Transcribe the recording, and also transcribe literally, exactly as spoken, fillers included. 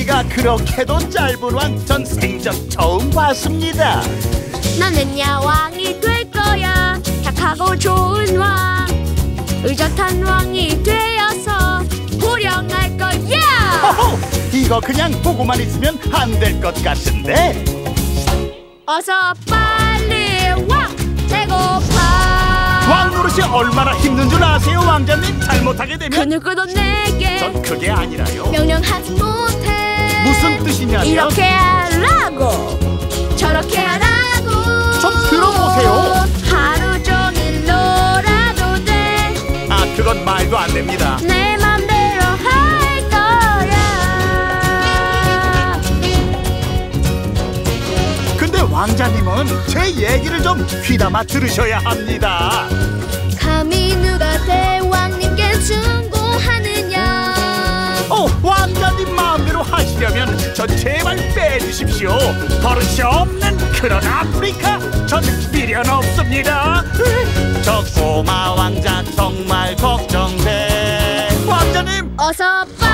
머리가 그렇게도 짧은 왕, 전 생전 처음 봤습니다. 너는야 왕이 될 거야. 착하고 좋은 왕, 의젓한 왕이 되어서 호령할 거야. 호호! 이거 그냥 보고만 있으면 안 될 것 같은데. 어서 빨리 와. 배고파. 왕 노릇이 얼마나 힘든 줄 아세요, 왕자님? 잘못하게 되면 그 누구도 내게 전 그게 아니라요. 명령하지 못해. 무슨 뜻이냐면 이렇게 하라고 저렇게 하라고. 좀 들어보세요. 하루 종일 놀아도 돼. 아, 그건 말도 안 됩니다. 내 맘대로 할 거야. 근데 왕자님은 제 얘기를 좀 귀담아 들으셔야 합니다. 감히 누가 대왕님께 충고하느냐. 어, 왕자님 마음대로 하시려면 전 제발 빼주십시오. 버릇이 없는 그런 아프리카, 전 미련 없습니다. 저 꼬마 왕자 정말 걱정돼. 왕자님, 어서